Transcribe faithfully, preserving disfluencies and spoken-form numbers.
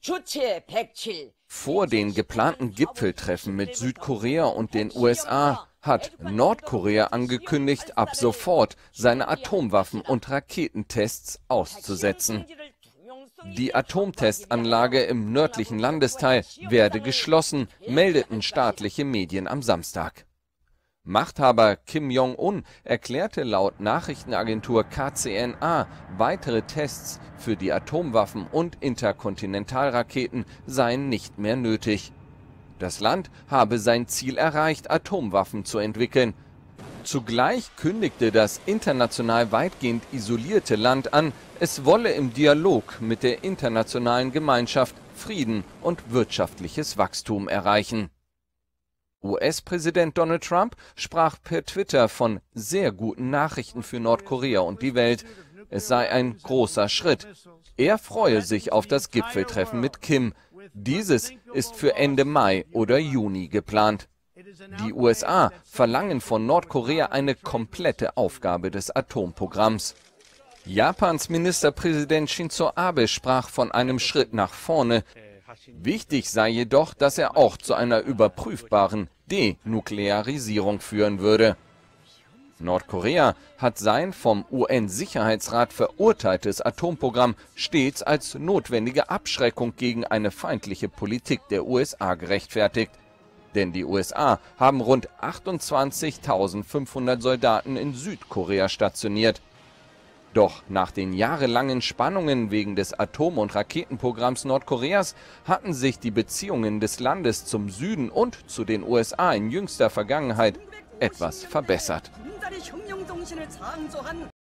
Vor den geplanten Gipfeltreffen mit Südkorea und den U S A hat Nordkorea angekündigt, ab sofort seine Atomwaffen- und Raketentests auszusetzen. Die Atomtestanlage im nördlichen Landesteil werde geschlossen, meldeten staatliche Medien am Samstag. Machthaber Kim Jong-un erklärte laut Nachrichtenagentur K C N A, weitere Tests für die Atomwaffen und Interkontinentalraketen seien nicht mehr nötig. Das Land habe sein Ziel erreicht, Atomwaffen zu entwickeln. Zugleich kündigte das international weitgehend isolierte Land an, es wolle im Dialog mit der internationalen Gemeinschaft Frieden und wirtschaftliches Wachstum erreichen. U S-Präsident Donald Trump sprach per Twitter von sehr guten Nachrichten für Nordkorea und die Welt. Es sei ein großer Schritt. Er freue sich auf das Gipfeltreffen mit Kim. Dieses ist für Ende Mai oder Juni geplant. Die U S A verlangen von Nordkorea eine komplette Aufgabe des Atomprogramms. Japans Ministerpräsident Shinzo Abe sprach von einem Schritt nach vorne. Wichtig sei jedoch, dass er auch zu einer überprüfbaren Denuklearisierung führen würde. Nordkorea hat sein vom U N-Sicherheitsrat verurteiltes Atomprogramm stets als notwendige Abschreckung gegen eine feindliche Politik der U S A gerechtfertigt. Denn die U S A haben rund achtundzwanzigtausendfünfhundert Soldaten in Südkorea stationiert. Doch nach den jahrelangen Spannungen wegen des Atom- und Raketenprogramms Nordkoreas hatten sich die Beziehungen des Landes zum Süden und zu den U S A in jüngster Vergangenheit etwas verbessert.